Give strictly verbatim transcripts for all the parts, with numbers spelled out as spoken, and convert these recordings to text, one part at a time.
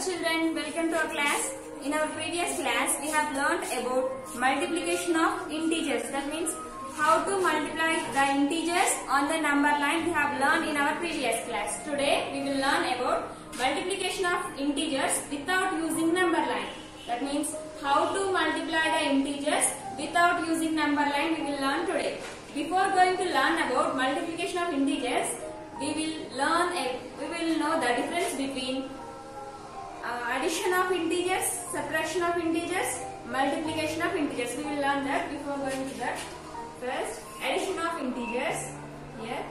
children, welcome to our class. In our previous class, we have learnt about multiplication of integers. That means how to multiply the integers on the number line we have learned in our previous class. Today, we will learn about multiplication of integers without using number line. That means how to multiply the integers without using number line we will learn today. Before going to learn about multiplication of integers, we will learn a, we will know the difference between uh, addition of integers, subtraction of integers, multiplication of integers. We will learn that before going to that. First, addition of integers. Here.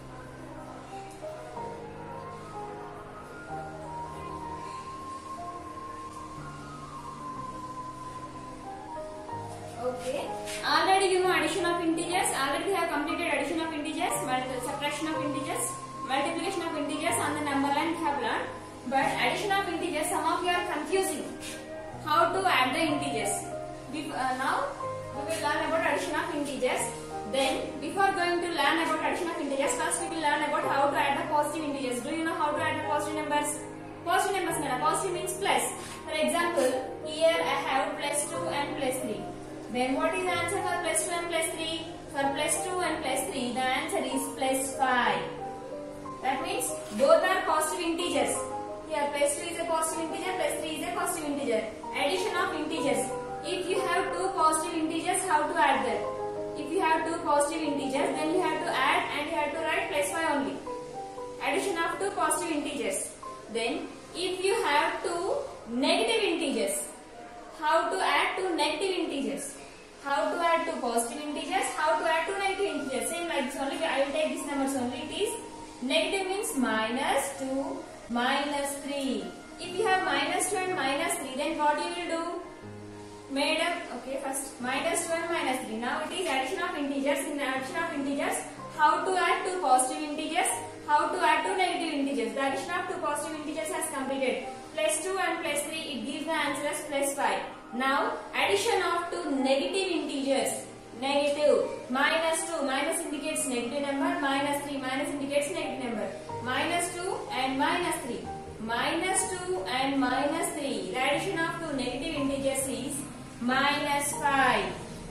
Okay. Already you know addition of integers. Already we have completed addition of integers, subtraction of integers, multiplication of integers on the number line we have learned. But addition of integers, some of you are confusing how to add the integers. Before, uh, now we will learn about addition of integers. Then before going to learn about addition of integers, first we will learn about how to add the positive integers. Do you know how to add the positive numbers? Positive numbers, positive means plus. For example, here I have plus two and plus three. Then what is the answer for plus two and plus three? For plus two and plus three, the answer is plus five. That means both are positive integers. Here plus two is a positive integer, plus three is a positive integer. Addition of integers. If you have two positive integers, how to add that? If you have two positive integers, then you have to add and you have to write plus five only. Addition of two positive integers. Then if you have two negative integers, how to add two negative integers? How to add two positive integers? How to add two negative integers? Same like this only. I will take these numbers only. It is negative means minus two, minus three. If you have minus two and minus three, then what you will do? Made up. Okay, first minus two and minus three. Now it is addition of integers. In the addition of integers, how to add two positive integers? How to add two negative integers? The addition of two positive integers has completed. Plus two and plus three, it gives the answer as plus five. Now, addition of two negative integers. Negative. Minus two. Minus indicates negative number. Minus three. Minus indicates negative number. Minus two and minus three. Minus two and minus three. The addition of two negative integers is minus five.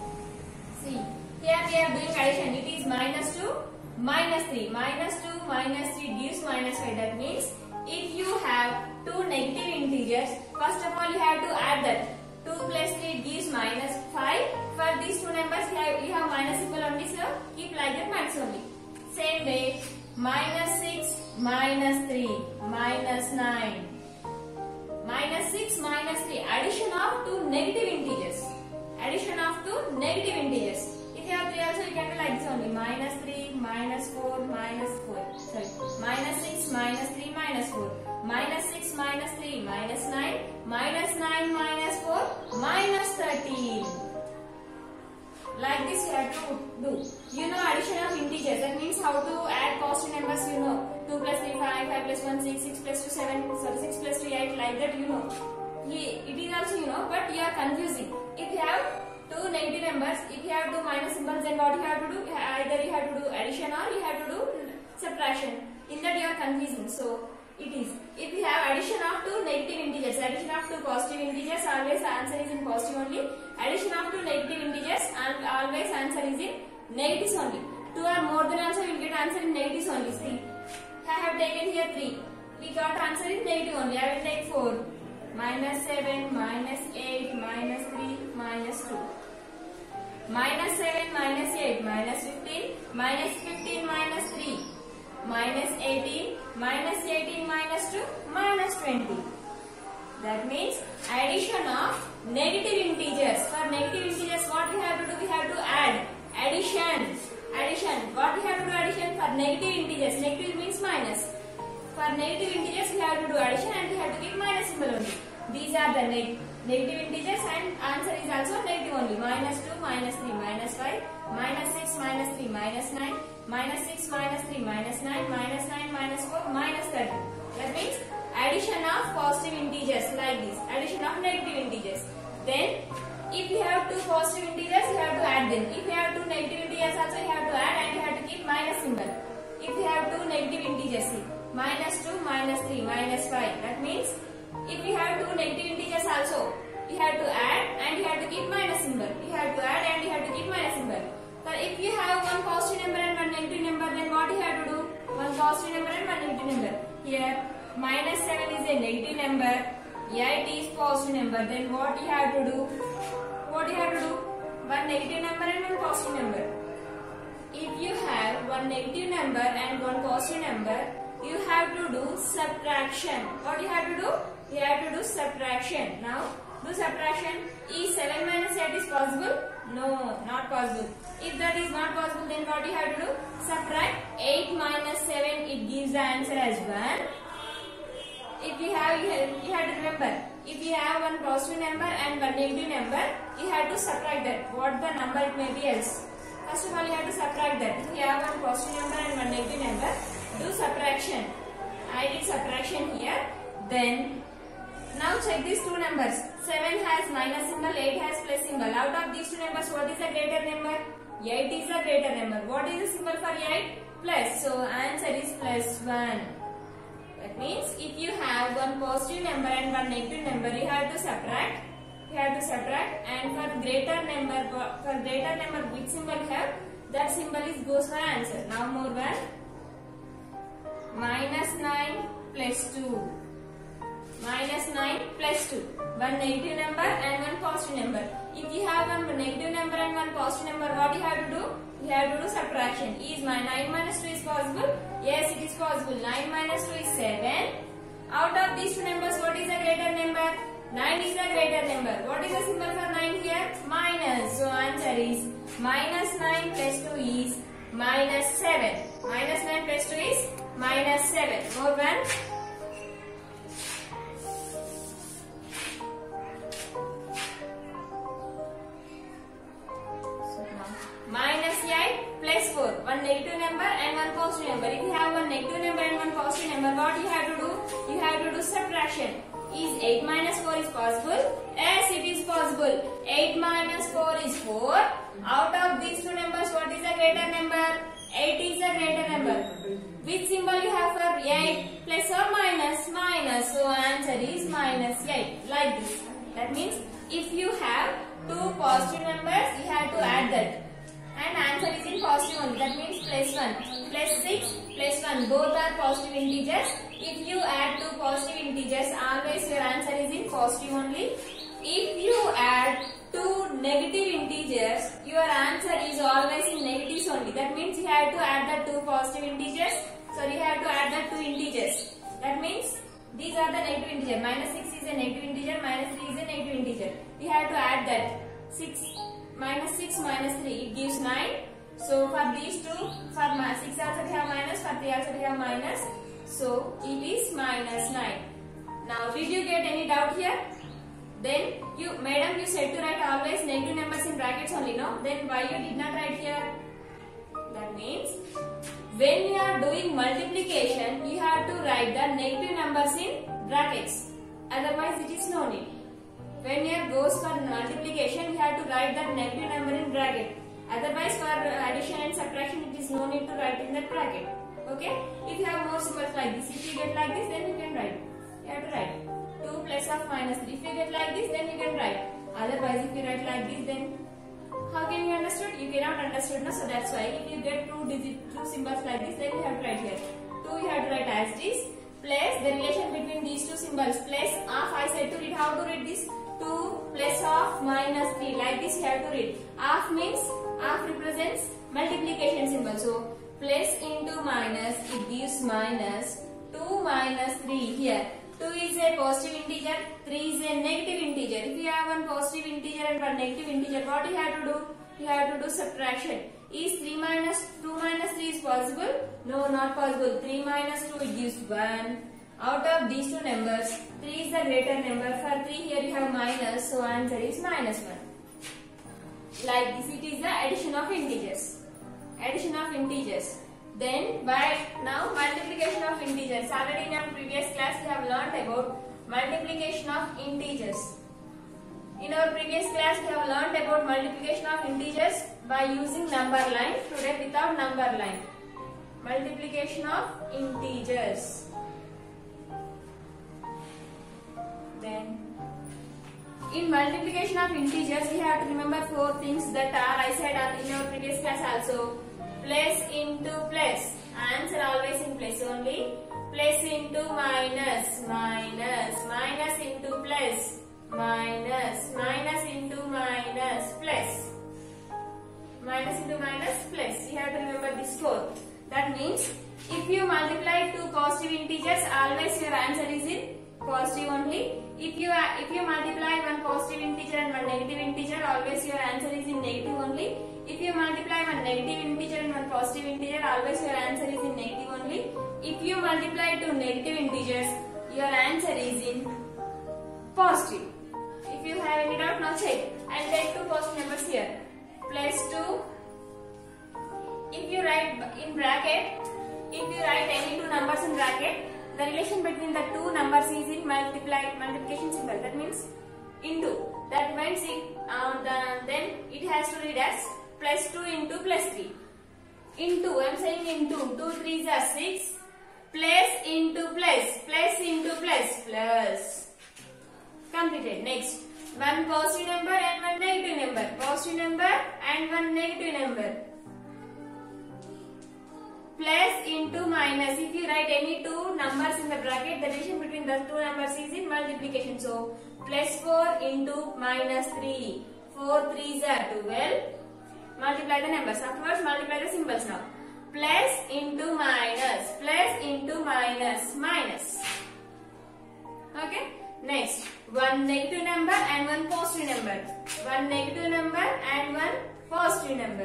See, here we are doing addition. It is minus two, minus three. Minus two, minus three gives minus five. That means, if you have two negative integers, first of all you have to add that. two plus three gives minus five. For these two numbers, you have, you have minus symbol only, so keep like that minus only. Same way, minus six, minus three, minus nine. Minus six, minus three. Addition of two negative integers. Addition of two negative integers. If you have three also, you can do like this only. Minus three, minus four, minus four. Sorry. Minus six, minus three, minus four. Minus six, minus three, minus nine. Minus nine, minus four, minus thirteen. Like this you have to do. You know addition of integers. That means how to add positive numbers you know. two plus three, five, five plus one, six, six plus two, seven, sorry, six plus two, eight, like that you know. It is also you know, but you are confusing. If you have two negative numbers, if you have two minus symbols, then what you have to do? Either you have to do addition or you have to do subtraction. In that you are confusing. So, it is. If you have addition of two negative integers, addition of two positive integers, always the answer is in positive only. Addition of two negative integers, and always answer is in negatives only. Two or more than also you will get answer in negatives only. See, I have taken here three. We got answer in negative only. I will take four. Minus seven, minus eight, minus three, minus two. Minus seven, minus eight, minus fifteen, minus fifteen, minus three. Minus eighteen, minus eighteen, minus two, minus twenty. That means addition of negative integers. For negative integers, what we have to do? We have to add. Addition. Addition. What we have to do addition? For negative integers. Negative means minus. For negative integers, we have to do addition and we have to give minus symbol only. These are the neg negative integers and answer is also negative only. Minus two, minus three, minus five, minus six, minus three, minus nine, minus six, minus three, minus nine, minus nine, minus four, minus thirty. That means addition of positive integers like this. Addition of negative integers. Then, if you have two positive integers, you have to add them. If you have two negative integers also, you have to add and you have to keep minus symbol. If you have two negative integers, see, minus two, minus three, minus five. That means if we have two negative integers also, you have to add and you have to keep minus symbol. You have to add and you have to keep minus symbol. So if you have one positive number and one negative number, then what you have to do? One positive number and one negative number. Here minus seven is a negative number, eight is positive number. Then what you have to do? What you have to do? One negative number and one positive number. If you have one negative number and one positive number, you have to do subtraction. What you have to do? You have to do subtraction. Now do subtraction. Is seven minus eight is possible? No, not possible. If that is not possible, then what you have to do? Subtract eight minus seven. It gives the answer as one. If you have, you have, you have to remember. If you have one positive number and one negative number, you have to subtract that. What the number it may be else. First of all, you have to subtract that. If you have one positive number and one negative number, do subtraction. I did subtraction here. Then now check these two numbers. seven has minus symbol, eight has plus symbol. Out of these two numbers, what is the greater number? eight is the greater number. What is the symbol for eight? Plus. So answer is plus one. That means if you have one positive number and one negative number, you have to subtract. You have to subtract, and for greater number, for greater number, which symbol you have? That symbol is goes for answer. Now more one. Minus nine plus two. Minus nine plus two. One negative number and one positive number. If you have one negative number and one positive number, what you have to do? You have to do subtraction. Is my nine minus two is possible? Yes, it is possible. nine minus two is seven. Out of these two numbers, what is the greater number? nine is the greater number. What is the symbol for nine here? Minus. So answer is minus nine plus two is minus seven. Minus nine plus two is minus seven. More one. Minus eight plus four. One negative number and one positive number. If you have one negative number and one positive number, what you have to do? You have to do subtraction. Is eight minus four is possible? Yes, it is possible. eight minus four is four. Out of these two numbers, what is the greater number? eight is the greater number. Which symbol you have for eight? Plus or minus? Minus. So answer is minus eight. Like this. That means if you have two positive numbers, you have to add that. And answer is in positive only. That means plus one. Plus six plus one. Both are positive integers. If you add two positive integers, always your answer is in positive only. If you add two negative integers, your answer is always in negatives only. That means you have to add the two positive integers. So you have to add the two integers. That means these are the negative integers. Minus six is a negative integer. Minus three is a negative integer. You have to add that. six. Minus six minus three, it gives nine. So for these two, for six also we have minus, for three also we have minus. So it is minus nine. Now did you get any doubt here? Then you, madam, you said to write always negative numbers in brackets only, no? Then why you did not write here? That means when you are doing multiplication, you have to write the negative numbers in brackets. Otherwise it is no need. When you goes for multiplication, you have to write that negative number in bracket. Otherwise, for addition and subtraction, it is no need to write in that bracket. Okay? If you have more symbols like this, if you get like this, then you can write. You have to write two plus of minus three. If you get like this, then you can write. Otherwise, if you write like this, then how can you understood? You cannot understood, no? So that's why if you get two digit, two symbols like this, then you have to write here. Two you have to write as this. Plus the relation between these two symbols. Plus of I said to read. How to read this? two plus of minus three. Like this you have to read. Half means, half represents multiplication symbol. So plus into minus, it gives minus two minus three here. two is a positive integer, three is a negative integer. If you have one positive integer and one negative integer, what you have to do? You have to do subtraction. Is three minus two minus three is possible? No, not possible. three minus two, it gives one. Out of these two numbers, three is the greater number. For three here you have minus, so answer is minus one. Like this, it is the addition of integers. Addition of integers. Then by now multiplication of integers. Already in our previous class we have learnt about multiplication of integers. In our previous class we have learnt about multiplication of integers by using number line. Today without number line. Multiplication of integers. in multiplication of integers, we have to remember four things that are I said in our previous class also. Place into place. Answer always in place only. Place into minus. Minus. Minus into plus. Minus. Minus into minus. Plus. Minus into minus plus. You have to remember this four. That means if you multiply two positive integers, always your answer is in positive only. If you if you multiply one positive integer and one negative integer, always your answer is in negative only. If you multiply one negative integer and one positive integer, always your answer is in negative only. If you multiply two negative integers, your answer is in positive. If you have any doubt, now check. I will take two positive numbers here. Place two. If you write in bracket, if you write any two numbers in bracket, the relation between the two numbers is in multiply multiplication symbol. That means into. That means it, uh, the, then it has to read as plus two into plus three. Into. I am saying into. two threes are six. Plus into plus. Plus into plus. Plus. Completed. Next. One positive number and one negative number. Positive number and one negative number. Plus into minus. If you write any two numbers in the bracket, the relation between the two numbers is in multiplication. So, plus four into minus three. four threes are twelve. Multiply the numbers. Afterwards, multiply the symbols now. Plus into minus. Plus into minus. Minus. Okay. Next. One negative number and one positive number. One negative number and one positive number.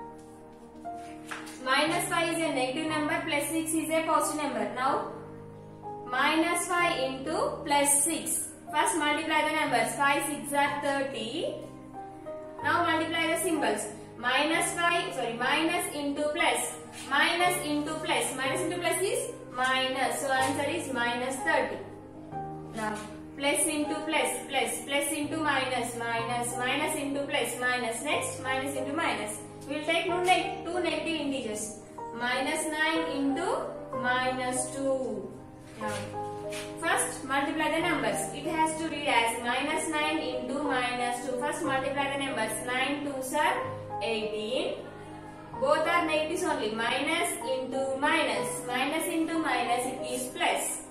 Minus five is a negative number, plus six is a positive number. Now, minus five into plus six. First multiply the numbers. five, six are thirty. Now multiply the symbols. Minus five, sorry, minus into plus. Minus into plus. Minus into plus is minus. So answer is minus thirty. Now, plus into plus, plus, plus into minus, minus, minus into plus, minus. Next, minus into minus. We will take two, neg two negative integers. Minus nine into minus two. Now, first multiply the numbers. It has to read as minus nine into minus two. First multiply the numbers. nine twos are eighteen. Both are negatives only. Minus into minus. Minus into minus, it is plus.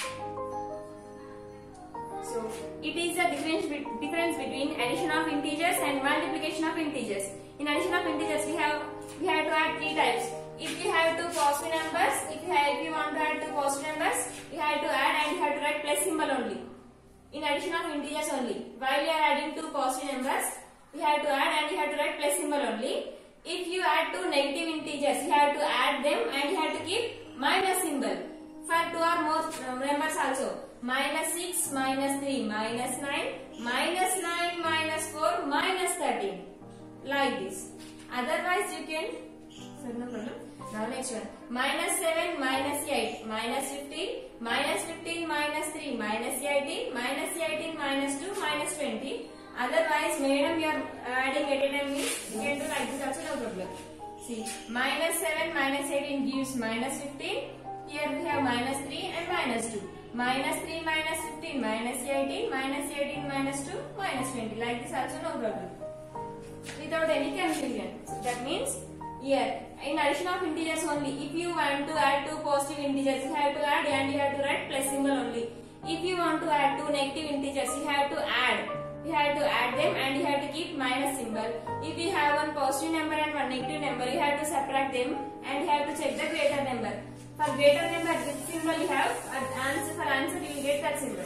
So, it is the difference, difference between addition of integers and multiplication of integers. In addition of integers, we have we have to add three types. If you have two positive numbers, if you have, if you want to add two positive numbers, you have to add and you have to write plus symbol only. In addition of integers only. While you are adding two positive numbers, you have to add and you have to write plus symbol only. If you add two negative integers, you have to add them and you have to keep minus symbol. For two or more numbers also. Minus six, minus three, minus nine, minus nine, minus four, minus thirteen. Like this. Otherwise you can, sorry, no problem. Now next one. Minus seven, minus eight, minus fifteen, minus fifteen, minus three, minus eighteen, minus eighteen, minus two, minus twenty. Otherwise, madam, you are adding at a time means you can do like this also, no problem. See, minus seven, minus eighteen gives minus fifteen. Here we have minus three and minus two. Minus three, minus fifteen, minus eighteen, minus eighteen, minus two, minus twenty. Like this also, no problem. Without any confusion. So that means here in addition of integers only. If you want to add two positive integers, you have to add and you have to write plus symbol only. If you want to add two negative integers, you have to add. You have to add them and you have to keep minus symbol. If you have one positive number and one negative number, you have to subtract them and you have to check the greater number. For greater number, this symbol you have, answer for answer you will get that symbol.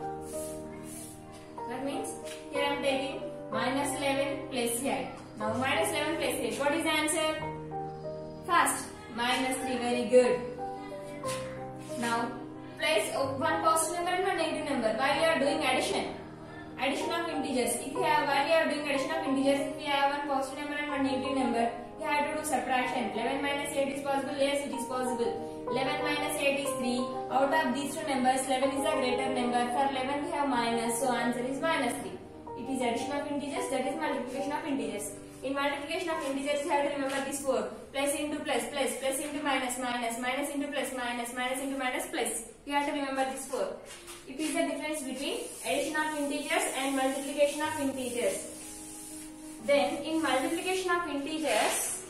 That means here I am taking minus eleven plus eight. Now minus eleven plus eight. What is the answer? First, minus three. Very good. Now place one positive number and one negative number while you are doing addition. Addition of integers. If you have, while you are doing addition of integers, if you have one positive number and one negative number, you have to do subtraction. eleven minus eight is possible. Yes, it is possible. eleven minus eight is three. Out of these two numbers, eleven is a greater number. For eleven we have minus, so answer is minus three. It is addition of integers, that is multiplication of integers. In multiplication of integers, you have to remember this four. Plus into plus, plus, plus into minus, minus, minus into plus, minus, minus into minus, plus. You have to remember this four. It is the difference between addition addition of integers and multiplication of integers. Then in multiplication of integers,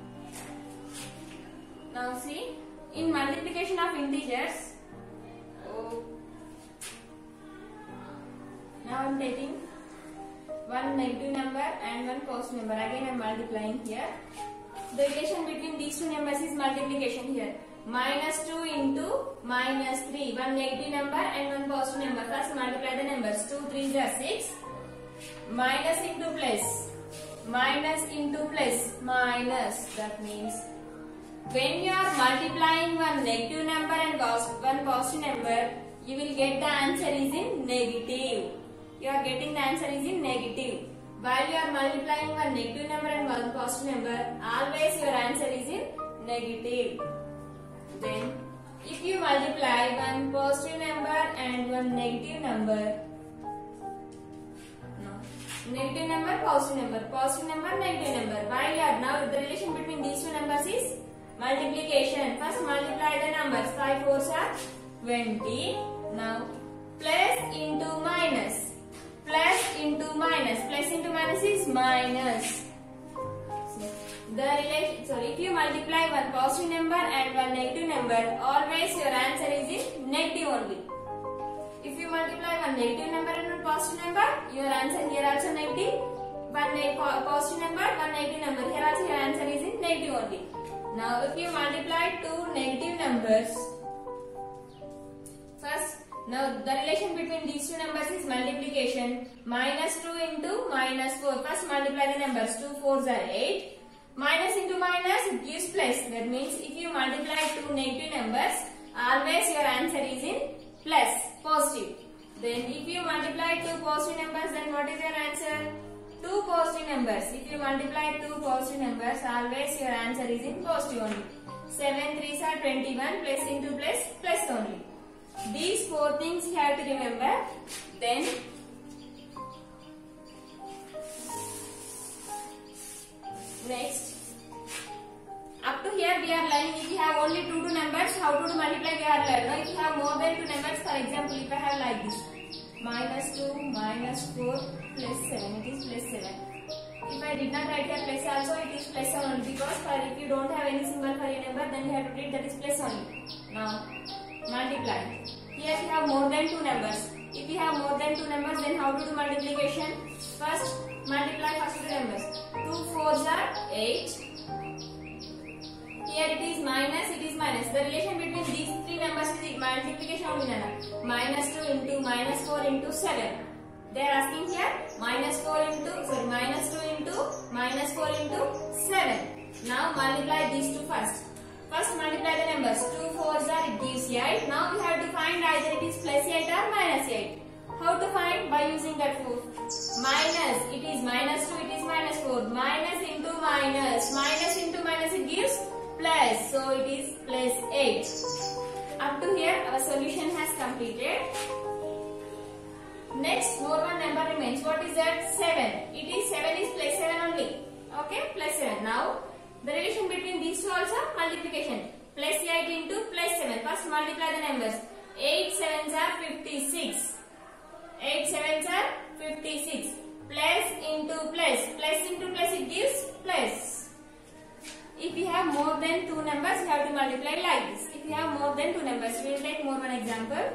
now see, in multiplication of integers, oh, now I am taking one negative number and one positive number. Again I am multiplying here. The relation between these two numbers is multiplication here. Minus two into minus three. One negative number and one positive number. First multiply the numbers. two threes are six. Minus into plus. Minus into plus. Minus. That means when you are multiplying one negative number and one positive number, you will get the answer is in negative. You are getting the answer is in negative. While you are multiplying one negative number and one positive number, always your answer is in negative. Then, if you multiply one positive number and one negative number, no, negative number, positive number, positive number, negative number. While you are now the relation between these two numbers is multiplication. First multiply the numbers. five fours are twenty. Now plus into minus. Plus into minus. Plus into minus is minus. The relation, sorry, if you multiply one positive number and one negative number, always your answer is in negative only. If you multiply one negative number and one positive number, your answer here also negative. One positive number, one negative number, here also your answer is in negative only. Now if you multiply two negative numbers, first, now the relation between these two numbers is multiplication. Minus two into minus four. First multiply the numbers. two fours are eight. Minus into minus it gives plus. That means if you multiply two negative numbers, always your answer is in plus, positive. Then if you multiply two positive numbers, then what is your answer? two positive numbers. If you multiply two positive numbers, always your answer is in positive only. seven threes are twenty-one, plus into plus, plus only. These four things you have to remember. Then next, up to here we are learning if you have only two two numbers, how to multiply we are learning. Now if you have more than two numbers, for example, if I have like this, minus two, minus four, plus seven, it is plus seven. If I did not write the plus also, it is plus only, because for if you don't have any symbol for a number, then you have to read that is plus only. Now multiply. Here we have more than two numbers. If you have more than two numbers, then how to do multiplication? First multiply first two numbers. two fours are eight. Here it is minus, it is minus. The relation between these three numbers is multiplication only. Minus two into minus four into seven. They are asking here minus four into, sorry, minus two into minus four into seven. Now multiply these two first. First multiply the numbers. two fours are, it gives eight. Now we have to find either it is plus eight or minus eight. How to find? By using that four. Minus, it is minus two, it is minus four. Minus into minus. Minus into minus, it gives plus. So it is plus eight. Up to here our solution has completed. Next, more one number remains. What is that? seven. It is seven is plus seven only. Okay, plus seven. Now the relation between these two also multiplication. Plus eight into plus seven. First multiply the numbers. eight sevens are fifty-six. eight sevens are fifty-six. Plus into plus. Plus into plus it gives plus. If you have more than two numbers, you have to multiply like this. If you have more than two numbers, we will take more one example.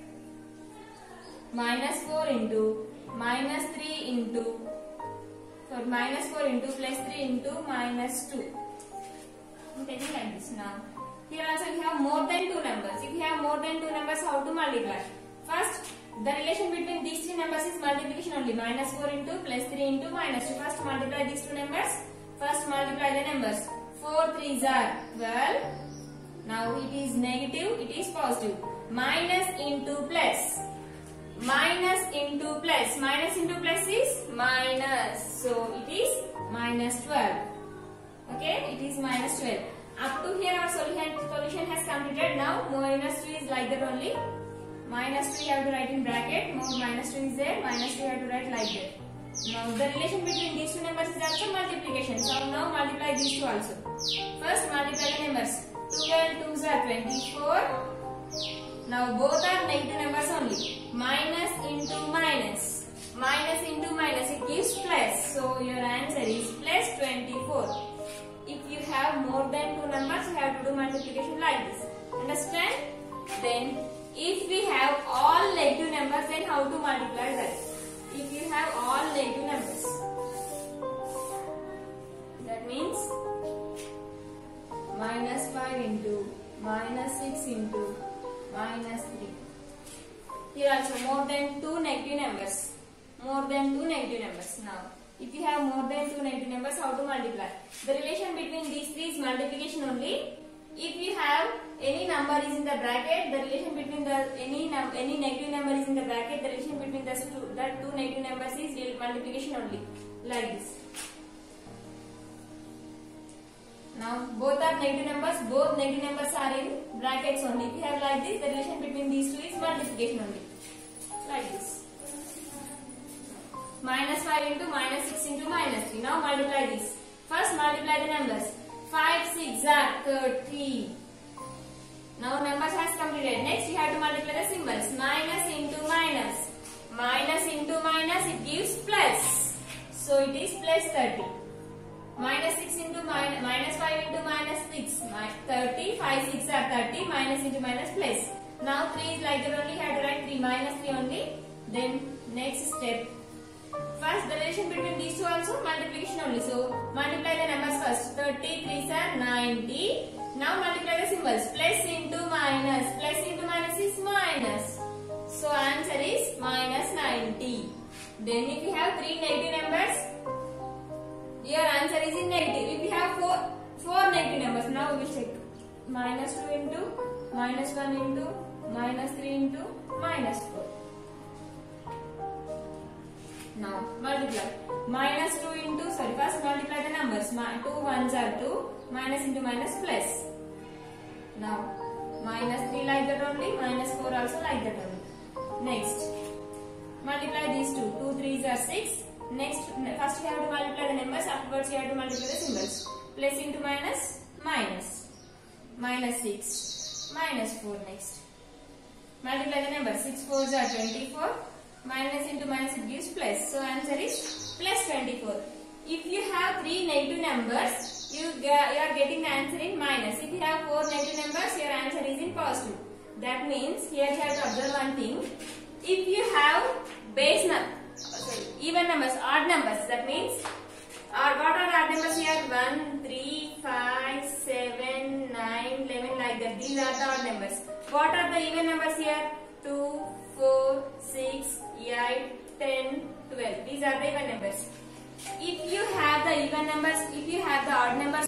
Minus four into minus three into, so minus four into plus three into minus two. I'm taking like this now. Here also we have more than two numbers. If you have more than two numbers, how to multiply? First, the relation between these three numbers is multiplication only. Minus four into plus three into minus two. First multiply these two numbers. First multiply the numbers. four threes are twelve. Now it is negative, it is positive. Minus into plus. Minus into plus. Minus into plus is minus. So it is minus twelve. Okay, it is minus twelve. Up to here our solution, solution has completed. Now minus two is like that only. Minus two you have to write in bracket. More minus two is there. Minus two you have to write like that. Now the relation between these two numbers is also multiplication. So now multiply these two also. First multiply the numbers. twelve twos are twenty-four. Now both are negative numbers only. Minus into minus. twenty-four. If you have more than two numbers, you have to do multiplication like this. Understand? Then, if we have all negative numbers, then how to multiply that? If you have all negative numbers, that means minus five into minus six into minus three. Here also more than two negative numbers. More than two negative numbers. Now, if you have more than two negative numbers, how to multiply? The relation between these three is multiplication only. If you have any number is in the bracket, the relation between the any num any negative number is in the bracket, the relation between the two that two negative numbers is real multiplication only. Like this. Now both are negative numbers, both negative numbers are in brackets only. If you have like this, the relation between these two is multiplication only. Like this. Minus five into minus six into minus three. Now multiply this. First multiply the numbers. five, six are thirty. Now numbers has completed. Next you have to multiply the symbols. Minus into minus. Minus into minus, it gives plus. So it is plus thirty. Minus six into minus, minus five into minus six. thirty, five, six are thirty. Minus into minus plus. Now three is like that only. You have to write three minus three only. Then next step. First, the relation between these two also multiplication only. So, multiply the numbers first. thirty, threes are ninety. Now, multiply the symbols. Plus into minus. Plus into minus is minus. So, answer is minus ninety. Then, if you have three negative numbers, your answer is in negative. If you have four, four negative numbers, now we will check. Minus two into, minus one into, minus three into, minus four. Now multiply. Minus two into, sorry, first multiply the numbers. two ones are two, minus into minus plus. Now minus three like that only, minus four also like that only. Next, multiply these two. two threes are six. Next, first you have to multiply the numbers, afterwards you have to multiply the symbols. Plus into minus, minus. Minus six, minus four next. Multiply the numbers. six fours are twenty-four. Minus into minus it gives plus. So answer is plus twenty-four. If you have three negative numbers, you, get, you are getting the answer in minus. If you have four negative numbers, your answer is in positive. That means here you have to observe one thing. If you have base number, sorry, even numbers, odd numbers, that means uh, what are odd numbers here? one, three, five, seven, nine, eleven like that. These are the odd numbers. What are the even numbers here? two, four, six, eight, ten, twelve. These are the even numbers. If you have the even numbers, if you have the odd numbers,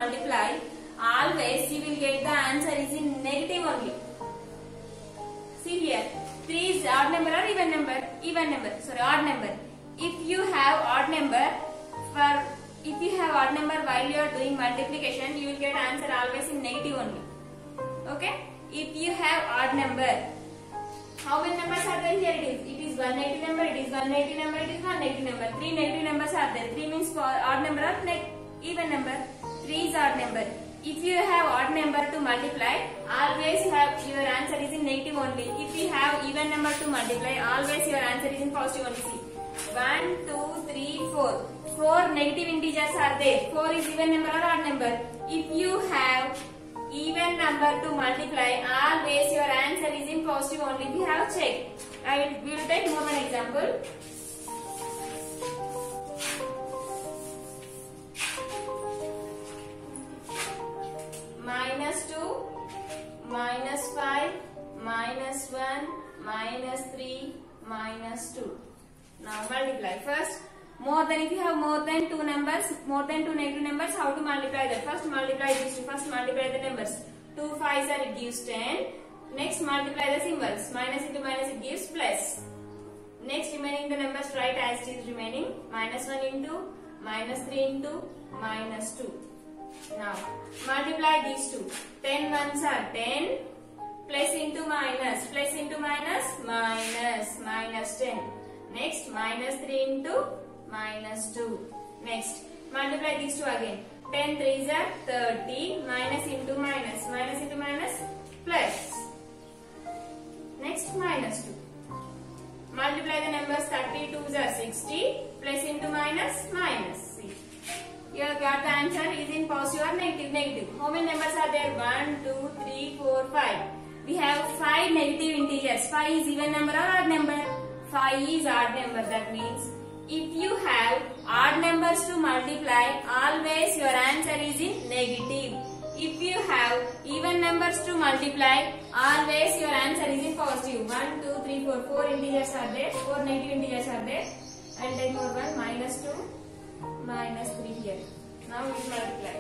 multiply, always you will get the answer is in negative only. See here, three is odd number or even number? Even number, sorry, odd number. If you have odd number, for if you have odd number while you are doing multiplication, you will get answer always in negative only. Okay? If you have odd number, how many numbers are there here? It is, it is one negative number, it is one negative number, it is one negative number. Three negative numbers are there. Three means for odd number or even number. Three is odd number. If you have odd number to multiply, always have your answer is in negative only. If you have even number to multiply, always your answer is in positive only. See, one, two, three, four. Four negative integers are there. Four is even number or odd number. If you have even number to multiply, always your answer is in positive only. We have checked. I will, we will take more one example. Minus two, minus five, minus one, minus three, minus two. Now multiply. First, more than, if you have more than two numbers, more than two negative numbers, how to multiply that? First multiply these two. First multiply the numbers. two fives are, it gives ten. Next multiply the symbols. Minus into minus, it gives plus. Next remaining the numbers write as it is remaining. Minus one into, minus three into, minus two. Now multiply these two. ten ones are ten. Plus into minus. Plus into minus. Minus. Minus ten. Next minus three into minus two. Next multiply these two again. ten threes are thirty. Minus into minus. Minus into minus. Plus. Next minus two. Multiply the numbers. thirty-twos are sixty. Plus into minus. Minus. See. You have got the answer is in positive or negative. Negative. How many numbers are there? one, two, three, four, five. We have five negative integers. five is even number or odd number? five is odd number. That means if you have odd numbers to multiply, always your answer is in negative. If you have even numbers to multiply, always your answer is in positive. one, two, three, four. four integers are there. four negative integers are there. And then more one. Minus two. Minus three here. Now we multiply.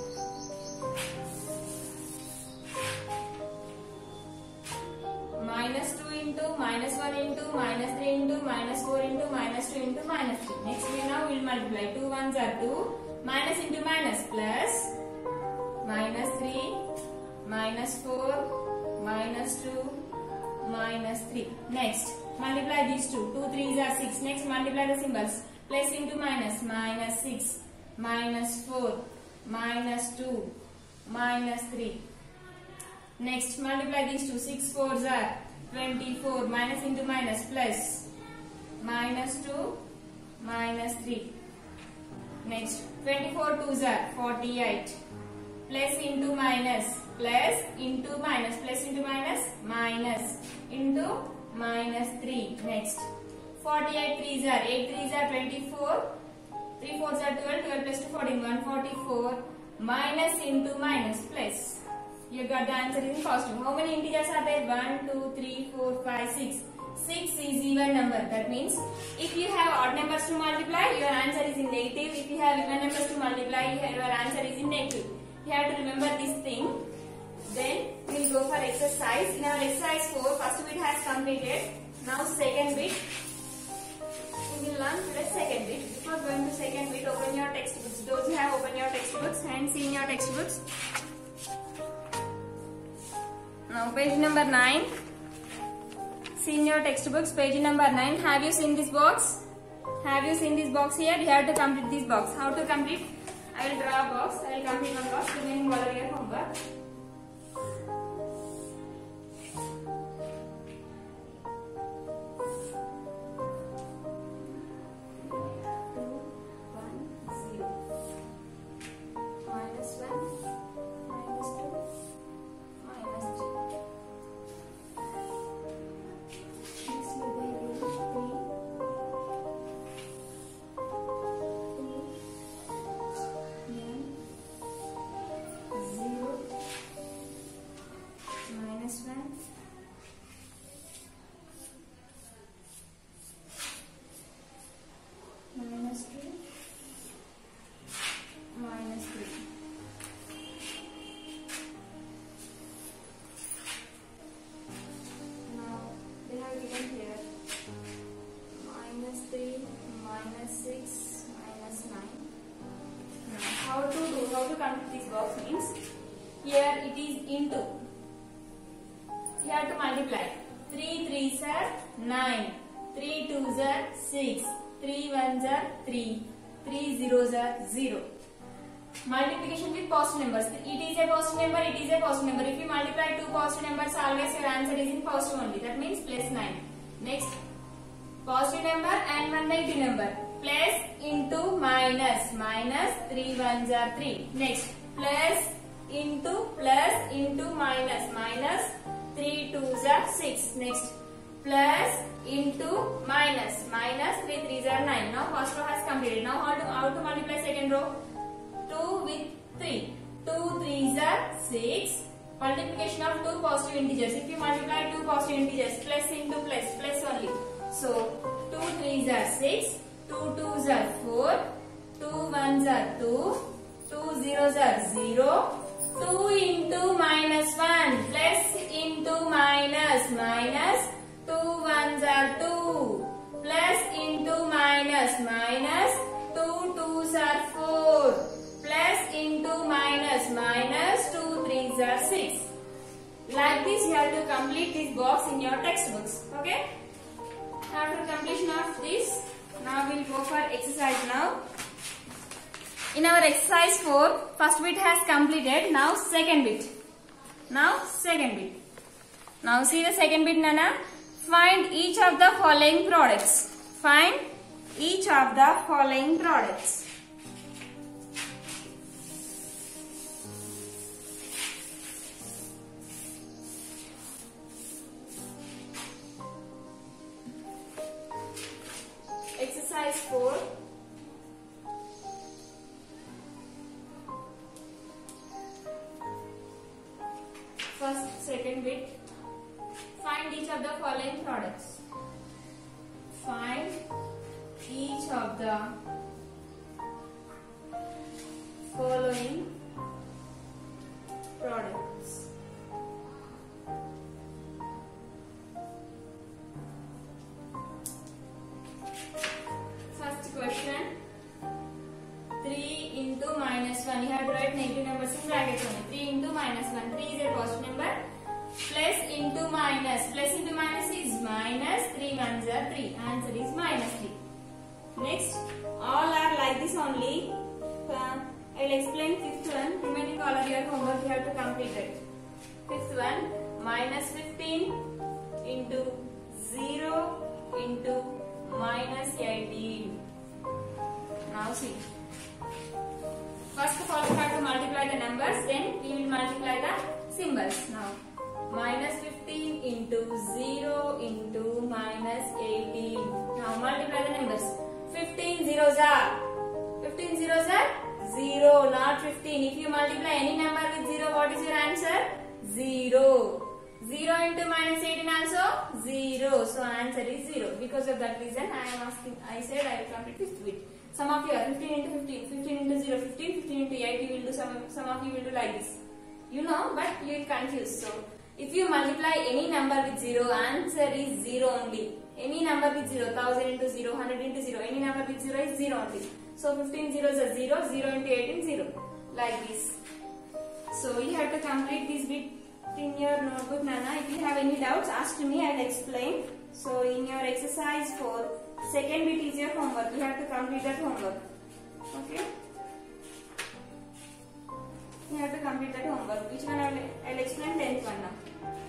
Minus two into, minus one into, minus three into, minus four into, minus two into, minus three. Next we now will multiply. two ones are two. Minus into minus plus. Minus three. Minus four. Minus two. Minus three. Next multiply these two. two threes are six. Next multiply the symbols. Plus into minus. Minus six. Minus four. Minus two. Minus three. Next multiply these two. six fours are twenty-four. Minus into minus. Plus. Minus two. Minus three. Next twenty-four twos are forty-eight. Plus into minus. Plus into minus. Plus into minus. Minus. Into minus three. Next forty-eight threes are, eight threes are twenty-four. three fours are twelve. twelve plus two fourteen. one forty-four. Minus into minus plus. You got the answer in positive. How many integers are there? one, two, three, four, five, six. six is even number. That means if you have odd numbers to multiply, your answer is in negative. If you have even numbers to multiply, your answer is in negative. You have to remember this thing. Then we will go for exercise. In our exercise four, first bit has completed. Now second bit. We will learn today second bit. Before going to second bit, open your textbooks. Those who have opened your textbooks and seen your textbooks. Now page number nine. See in your textbooks, page number nine. Have you seen this box? Have you seen this box here? You have to complete this box. How to complete? I will draw a box. I will complete one box. Remaining all of your homework. how to do, how to complete this box means, here it is into, you have to multiply. three threes are nine, three twos are six, three ones are three, three zeros are zero. Multiplication with positive numbers. It is a positive number, it is a positive number. If you multiply two positive numbers, always your answer is in positive only. That means plus nine. Next, positive number and one negative number. Plus into minus. Minus three ones are three. Next, plus into plus into minus. Minus three twos are six. Next, plus into minus. Minus three threes are nine. Now first row has completed. Now how to, how to multiply second row? two with three. two threes are six. Multiplication of two positive integers. If you multiply two positive integers, plus into plus, plus only. So, two threes are six. two twos are four. two ones are two. two zeros are zero. two into minus one. Plus into minus. Minus. two ones are two. Plus into minus. Minus. two twos are four. Plus into minus, minus two threes are six. Like this you have to complete this box in your textbooks. Okay? After completion of this, now we will go for exercise now. In our exercise four, first bit has completed. Now second bit. Now second bit. Now see the second bit, Nana. Find each of the following products. Find each of the following products. Exercise four. First, second bit. Find each of the following products. Find each of the following products. First question. three into minus one. You have to write negative numbers in brackets only. three into minus one. three is a positive number. Plus into minus. Plus into minus is minus. three ones are three. Answer is minus three. Next, all are like this only. Uh, I will explain fifth one. Remaining all of your homework you have to complete it. Fifth one, minus fifteen into zero into minus eighteen. Now see. First of all, we have to multiply the numbers, then we will multiply the symbols. Now, minus fifteen into zero into minus eighteen. Now, multiply the numbers. fifteen zeros are. fifteen zeros are zero, not fifteen. If you multiply any number with zero, what is your answer? zero. zero into minus eighteen also zero. So, answer is zero. Because of that reason, I am asking, I said I will complete fifth bit. Some of you are fifteen into fifteen, fifteen into zero, fifteen, fifteen into eight, you will do some, some of you will do like this. You know, but you will confuse. So, if you multiply any number with zero, answer is zero only. Any number with zero, one thousand into zero, one hundred into zero, any number with zero is zero only. So, fifteen zeros are zero, zero into eighteen, zero. Like this. So, you have to complete this bit in your notebook, Nana. If you have any doubts, ask me, I will explain. So, in your exercise four, second bit is your homework. You have to complete that homework. Okay? You have to complete that homework. Which one I will I will explain tenth one now.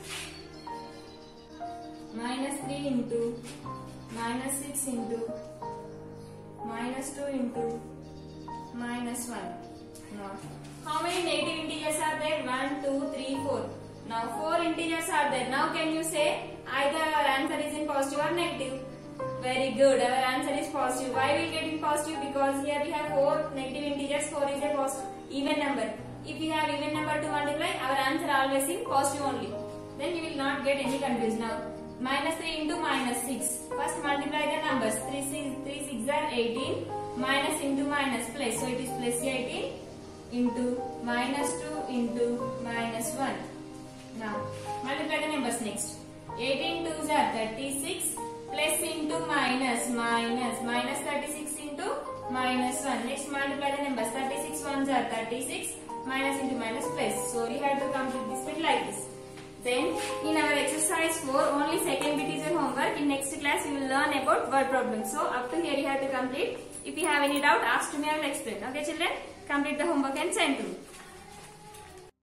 Minus three into, minus six into, minus two into, minus one. Now, how many negative integers are there? one, two, three, four. Now, four integers are there. Now, can you say either our answer is in positive or negative? Very good. Our answer is positive. Why we get in positive? Because here we have four negative integers. four is a positive even number. If we have even number to multiply, our answer always in positive only. Then you will not get any confusion. Now, minus three into minus six. First multiply the numbers. three, six, three, six are eighteen. Minus into minus plus. So, it is plus eighteen into minus two into minus one. Now, multiply the numbers next. eighteen twos are thirty-six. Plus into minus, minus, minus thirty-six into minus one. Next multiply the numbers. thirty-six ones ones are thirty-six, minus into minus plus. So you have to complete this bit like this. Then in our exercise four, only second bit is your homework. In next class you will learn about word problems. So up to here you have to complete. If you have any doubt, ask to me, I will explain. Okay children, complete the homework and send to me.